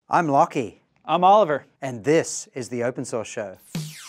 I'm Lachie. I'm Oliver. And this is the Open Source Show.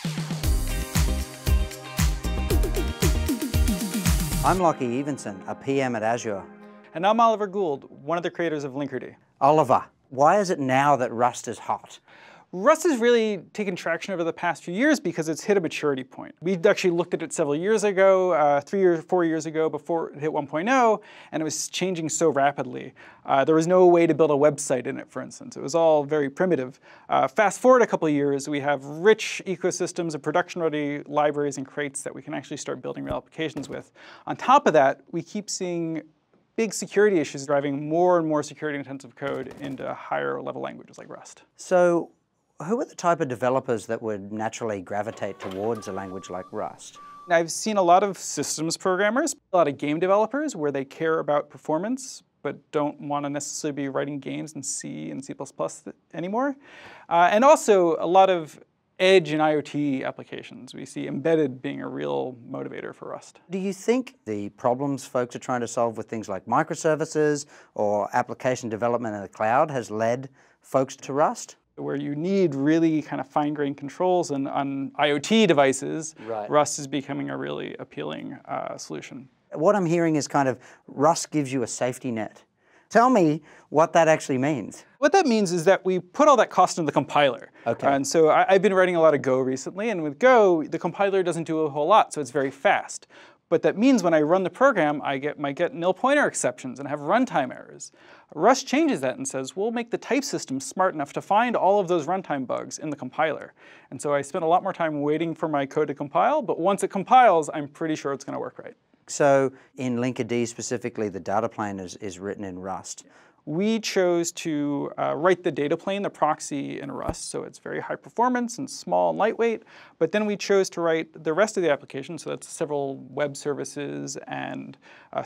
I'm Lachie Evenson, a PM at Azure. And I'm Oliver Gould, one of the creators of Linkerd. Oliver, why is it now that Rust is hot? Rust has really taken traction over the past few years because it's hit a maturity point. We actually looked at it several years ago, 4 years ago, before it hit 1.0, and it was changing so rapidly. There was no way to build a website in it, for instance. It was all very primitive. Fast forward a couple of years, we have rich ecosystems of production-ready libraries and crates that we can actually start building real applications with. On top of that, we keep seeing big security issues driving more and more security-intensive code into higher-level languages like Rust. So, who are the type of developers that would naturally gravitate towards a language like Rust? I've seen a lot of systems programmers, a lot of game developers where they care about performance but don't want to necessarily be writing games in C and C++ anymore. And also a lot of edge and IoT applications. We see embedded being a real motivator for Rust. Do you think the problems folks are trying to solve with things like microservices or application development in the cloud has led folks to Rust? Where you need really kind of fine-grained controls and on IoT devices, right. Rust is becoming a really appealing solution. What I'm hearing is kind of Rust gives you a safety net. Tell me what that actually means. What that means is that we put all that cost into the compiler. Okay. And so I've been writing a lot of Go recently, and with Go, the compiler doesn't do a whole lot, so it's very fast. But that means when I run the program, I might get nil pointer exceptions and have runtime errors. Rust changes that and says, we'll make the type system smart enough to find all of those runtime bugs in the compiler. And so I spend a lot more time waiting for my code to compile, but once it compiles, I'm pretty sure it's going to work right. So in Linkerd specifically, the data plane is written in Rust. We chose to write the data plane, the proxy, in Rust, so it's very high performance and small and lightweight. But then we chose to write the rest of the application, so that's several web services and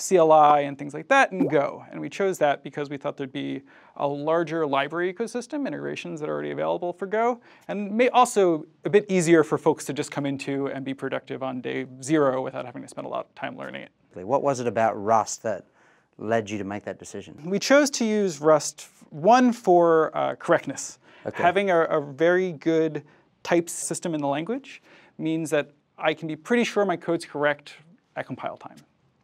CLI and things like that in Go. And we chose that because we thought there'd be a larger library ecosystem, integrations that are already available for Go, and also a bit easier for folks to just come into and be productive on day 0 without having to spend a lot of time learning it. What was it about Rust that led you to make that decision? We chose to use Rust, one, for correctness. Okay. Having a very good type system in the language means that I can be pretty sure my code's correct at compile time.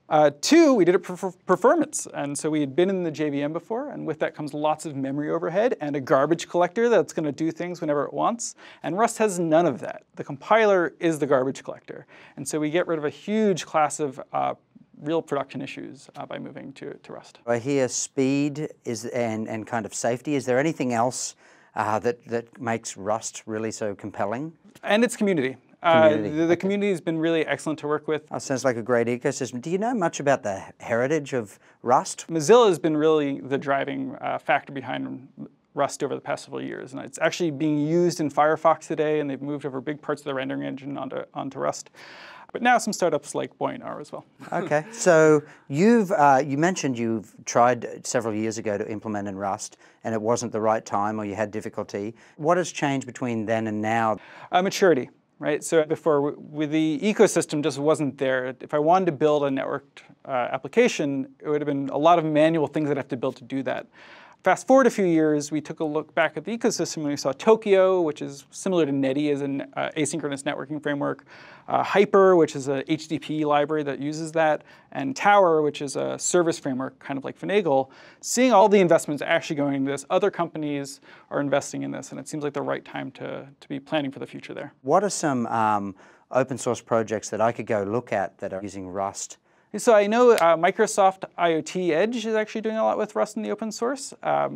2, we did it for performance. And so we had been in the JVM before, and with that comes lots of memory overhead and a garbage collector that's going to do things whenever it wants. And Rust has none of that. The compiler is the garbage collector. And so we get rid of a huge class of real production issues by moving to Rust. I hear speed and kind of safety. Is there anything else that makes Rust really so compelling? And its community. The community has been really excellent to work with. Oh, sounds like a great ecosystem. Do you know much about the heritage of Rust? Mozilla has been really the driving factor behind Rust over the past several years. And it's actually being used in Firefox today, and they've moved over big parts of the rendering engine onto Rust. But now some startups like Buoyant are as well. Okay, so you mentioned you've tried several years ago to implement in Rust, and it wasn't the right time or you had difficulty. What has changed between then and now? Maturity, right? So before, with the ecosystem just wasn't there. If I wanted to build a networked application, it would have been a lot of manual things I'd have to build to do that. Fast forward a few years, we took a look back at the ecosystem and we saw Tokio, which is similar to Netty as an asynchronous networking framework, Hyper, which is a HTTP library that uses that, and Tower, which is a service framework, kind of like Finagle. Seeing all the investments actually going into this, other companies are investing in this, and it seems like the right time to be planning for the future there. What are some open source projects that I could go look at that are using Rust? So I know Microsoft IoT Edge is actually doing a lot with Rust in the open source.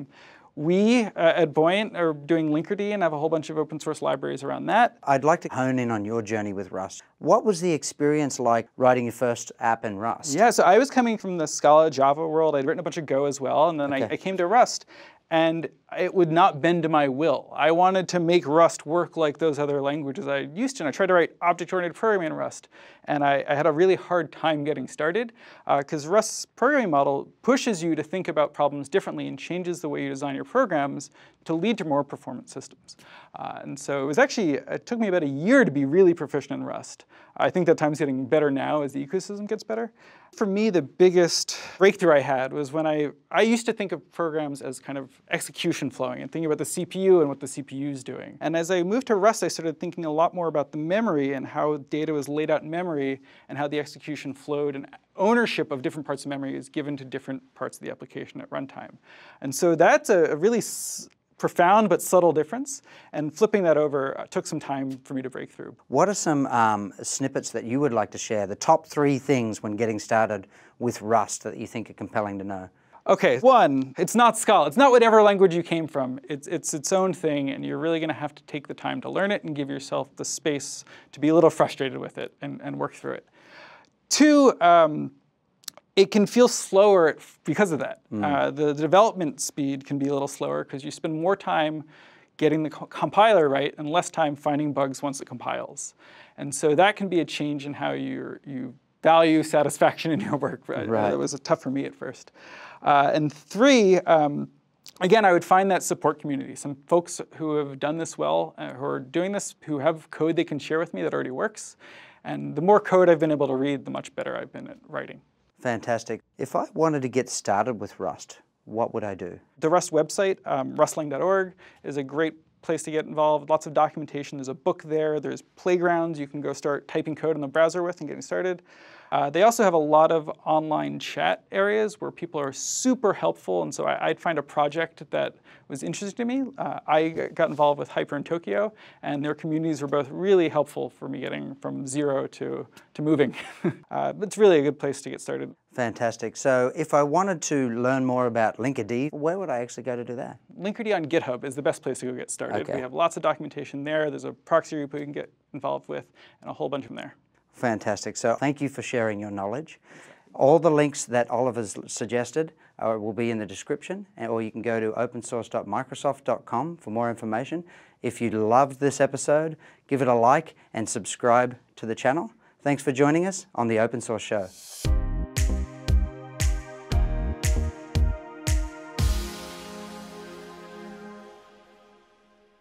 We at Buoyant are doing Linkerd and have a whole bunch of open source libraries around that. I'd like to hone in on your journey with Rust. What was the experience like writing your first app in Rust? Yeah, so I was coming from the Scala Java world. I'd written a bunch of Go as well, and then I came to Rust. And it would not bend to my will. I wanted to make Rust work like those other languages I used to. And I tried to write object-oriented programming in Rust. And I had a really hard time getting started because Rust's programming model pushes you to think about problems differently and changes the way you design your programs to lead to more performant systems. And so it took me about a year to be really proficient in Rust. I think that time's getting better now as the ecosystem gets better. For me, the biggest breakthrough I had was when I used to think of programs as kind of execution flowing and thinking about the CPU and what the CPU is doing. And as I moved to Rust, I started thinking a lot more about the memory and how data was laid out in memory and how the execution flowed, and ownership of different parts of memory is given to different parts of the application at runtime. And so that's a really profound but subtle difference, and flipping that over took some time for me to break through. What are some snippets that you would like to share, the top 3 things when getting started with Rust that you think are compelling to know? Okay, 1, it's not Scala. It's not whatever language you came from. It's its own thing, and you're really going to have to take the time to learn it and give yourself the space to be a little frustrated with it and work through it. 2, it can feel slower because of that. The development speed can be a little slower because you spend more time getting the compiler right and less time finding bugs once it compiles. And so that can be a change in how you value satisfaction in your work. Right? That was tough for me at first. And 3, again, I would find that support community. Some folks who have done this well, who are doing this, who have code they can share with me that already works. And the more code I've been able to read, the much better I've been at writing. Fantastic. If I wanted to get started with Rust, what would I do? The Rust website, rustlang.org, is a great place to get involved. Lots of documentation. There's a book there. There's playgrounds you can go start typing code in the browser with and getting started. They also have a lot of online chat areas where people are super helpful, and so I'd find a project that was interesting to me. I got involved with Hyper in Tokyo, and their communities were both really helpful for me getting from 0 to moving. It's really a good place to get started. Fantastic. So if I wanted to learn more about Linkerd, where would I actually go to do that? Linkerd on GitHub is the best place to go get started. Okay. We have lots of documentation there. There's a proxy repo you can get involved with, and a whole bunch from there. Fantastic. So thank you for sharing your knowledge. All the links that Oliver's suggested will be in the description, or you can go to opensource.microsoft.com for more information. If you loved this episode, give it a like and subscribe to the channel. Thanks for joining us on the Open Source Show.